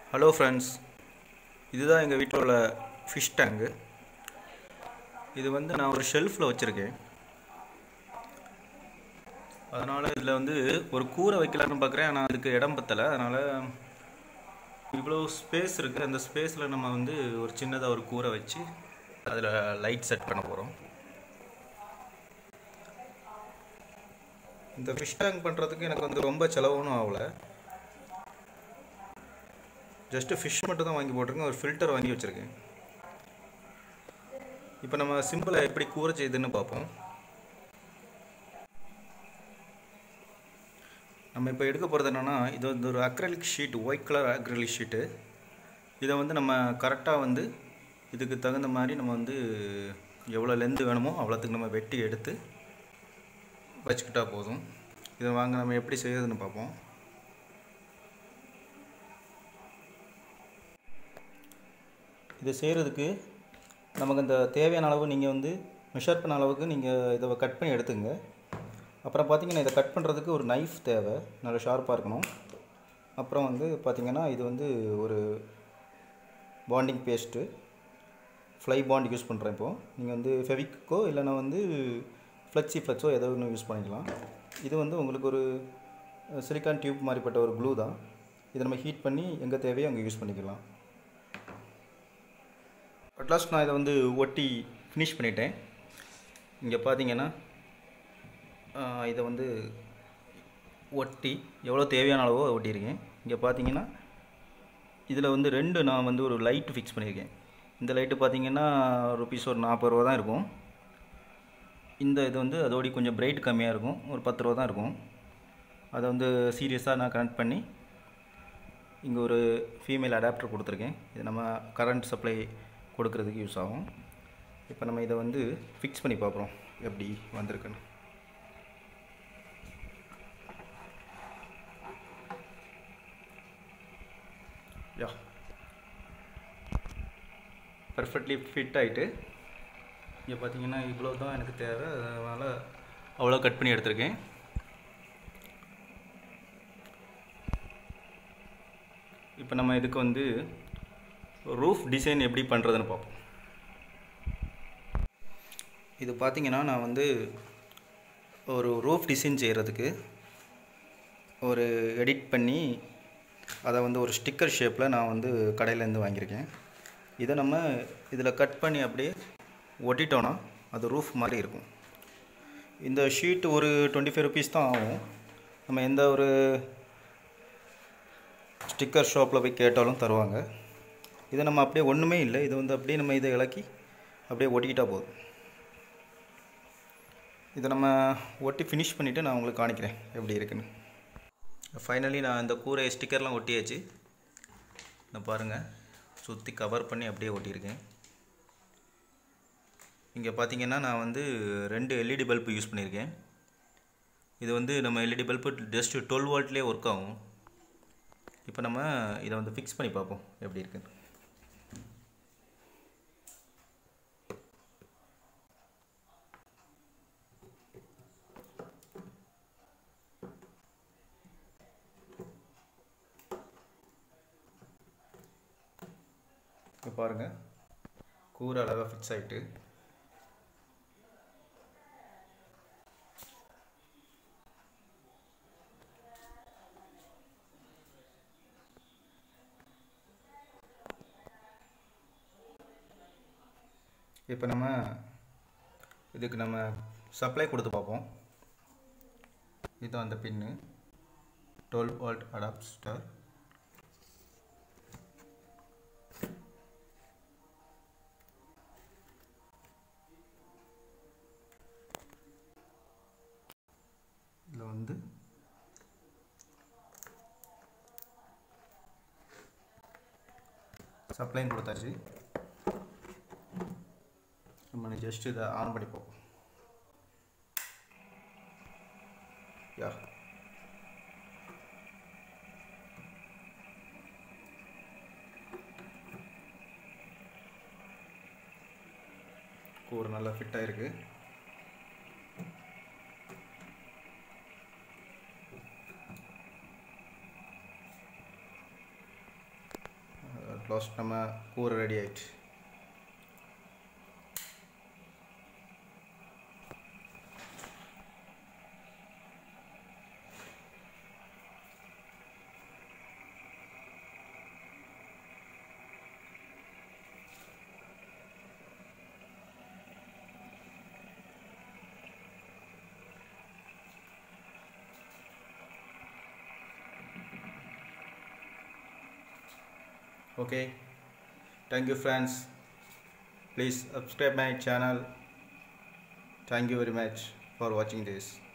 Hello friends, இதுதான் எங்கள் வீட்டில் உள்ள ஃபிஷ் டேங்கு. இது வந்து நான் ஒரு ஷெல்ஃபில் வச்சுருக்கேன். அதனால் இதில் வந்து ஒரு கூரை வைக்கலான்னு பார்க்குறேன். ஆனால் அதுக்கு இடம் பத்தலை. அதனால் இவ்வளோ ஸ்பேஸ் இருக்குது. அந்த ஸ்பேஸில் நம்ம வந்து ஒரு சின்னதாக ஒரு கூரை வச்சு அதில் லைட் செட் பண்ண போகிறோம். இந்த ஃபிஷ் டேங்க் பண்ணுறதுக்கு எனக்கு வந்து ரொம்ப செலவும் ஆகலை. ஜஸ்ட்டு ஃபிஷ் மட்டும் தான் வாங்கி போட்டிருக்கேன். ஒரு ஃபில்டர் வாங்கி வச்சுருக்கேன். இப்போ நம்ம சிம்பிளை எப்படி கூரை செய்யுதுன்னு பார்ப்போம். நம்ம இப்போ எடுக்க போகிறது என்னென்னா, இது வந்து ஒரு acrylic sheet, white colour acrylic sheet. இதை வந்து நம்ம கரெக்டாக வந்து இதுக்கு தகுந்த மாதிரி நம்ம வந்து எவ்வளோ லென்த்து வேணுமோ அவ்வளோத்துக்கு நம்ம வெட்டி எடுத்து வச்சுக்கிட்டா போதும். இதை வாங்க நம்ம எப்படி செய்யறதுன்னு பார்ப்போம். இதை செய்கிறதுக்கு நமக்கு இந்த தேவையான அளவு நீங்கள் வந்து மெஷர் பண்ண அளவுக்கு நீங்கள் இதை கட் பண்ணி எடுத்துங்க. அப்புறம் பார்த்திங்கன்னா, இதை கட் பண்ணுறதுக்கு ஒரு நைஃப் தேவை, நல்லா ஷார்ப்பாக இருக்கணும். அப்புறம் வந்து பார்த்திங்கன்னா, இது வந்து ஒரு bonding paste, fly bond use பண்ணுறேன். இப்போது நீங்கள் வந்து ஃபெவிக்கோ இல்லைனா வந்து ஃப்ளெக்ஸோ ஏதோ ஒன்று யூஸ் பண்ணிக்கலாம். இது வந்து உங்களுக்கு ஒரு சிலிக்கான் டியூப் மாதிரிப்பட்ட ஒரு க்ளூ தான். இதை நம்ம ஹீட் பண்ணி எங்கே தேவையோ அங்கே யூஸ் பண்ணிக்கலாம். அட்லாஸ்ட் நான் இதை வந்து ஒட்டி ஃபினிஷ் பண்ணிட்டேன். இங்கே பார்த்தீங்கன்னா இதை வந்து ஒட்டி எவ்வளோ தேவையான அளவோ ஒட்டியிருக்கேன். இங்கே பார்த்தீங்கன்னா இதில் வந்து நான் வந்து ஒரு லைட்டு ஃபிக்ஸ் பண்ணியிருக்கேன். இந்த லைட்டு பார்த்தீங்கன்னா ருபீஸ் ஒரு 40 ரூபா தான் இருக்கும். இந்த இது வந்து அதோடி கொஞ்சம் பிரைட் கம்மியாக இருக்கும், ஒரு 10 ரூபா தான் இருக்கும். அதை வந்து சீரியஸாக நான் கனெக்ட் பண்ணி இங்கே ஒரு ஃபீமேல் அடாப்டர் கொடுத்துருக்கேன். இது நம்ம கரண்ட் சப்ளை கொடுக்கறதுக்கு யூஸ் ஆகும். இப்போ நம்ம இதை வந்து ஃபிக்ஸ் பண்ணி பார்க்குறோம் எப்படி வந்திருக்குன்னு. யா, பர்ஃபெக்ட்லி ஃபிட் ஆகிட்டு. இங்கே பார்த்தீங்கன்னா இவ்வளோ தான் எனக்கு தேவை. அதனால் அவ்வளோ கட் பண்ணி எடுத்திருக்கேன். இப்போ நம்ம இதுக்கு வந்து ரூஃப் டிசைன் எப்படி பண்ணுறதுன்னு பார்ப்போம். இது பார்த்திங்கன்னா, நான் வந்து ஒரு ரூஃப் டிசைன் செய்கிறதுக்கு ஒரு எடிட் பண்ணி அதை வந்து ஒரு ஸ்டிக்கர் ஷேப்பில் நான் வந்து கடையிலேருந்து வாங்கியிருக்கேன். இதை நம்ம இதில் கட் பண்ணி அப்படியே ஒட்டிட்டோன்னா அது ரூஃப் மாதிரி இருக்கும். இந்த ஷீட் ஒரு 25 ருபீஸ் தான் ஆகும். நம்ம எந்த ஒரு ஸ்டிக்கர் ஷாப்பில் போய் கேட்டாலும் தருவாங்க. இதை நம்ம அப்படியே ஒன்றுமே இல்லை, இது வந்து அப்படியே நம்ம இதை இலக்கி அப்படியே ஒட்டிக்கிட்டால் போதும். இதை நம்ம ஒட்டி ஃபினிஷ் பண்ணிவிட்டு நான் உங்களுக்கு காணிக்கிறேன் எப்படி இருக்குன்னு. ஃபைனலி நான் இந்த கூரை ஸ்டிக்கர்லாம் ஒட்டியாச்சு. நான் பாருங்கள், சுற்றி கவர் பண்ணி அப்படியே ஒட்டியிருக்கேன். இங்கே பார்த்தீங்கன்னா நான் வந்து 2 LED பல்பு யூஸ் பண்ணியிருக்கேன். இது வந்து நம்ம LED பல்பு ஜஸ்ட்டு 12 வோல்ட்லேயே ஒர்க் ஆகும். இப்போ நம்ம இதை வந்து ஃபிக்ஸ் பண்ணி பார்ப்போம் எப்படி இருக்குன்னு. இப்போ பாருங்கள், கூரை அழகாக ஃபிக்ஸ் ஆகிட்டு. இப்போ நம்ம இதுக்கு நம்ம சப்ளை கொடுத்து பார்ப்போம். இதுதான் அந்த பின்னு, 12 வோல்ட் அடாப்டர். இதில் வந்து சப்ளைன்னு கொடுத்தாச்சு. நம்ம ஜஸ்ட் இதை ஆன் பண்ணி பார்ப்போம். யா, கூரை நல்லா ஃபிட்டாக இருக்குது. லாஸ்ட் நம்ம கூரை ரெடி ஆயிடுச்சு. Okay, thank you friends, please subscribe my channel. Thank you very much for watching this.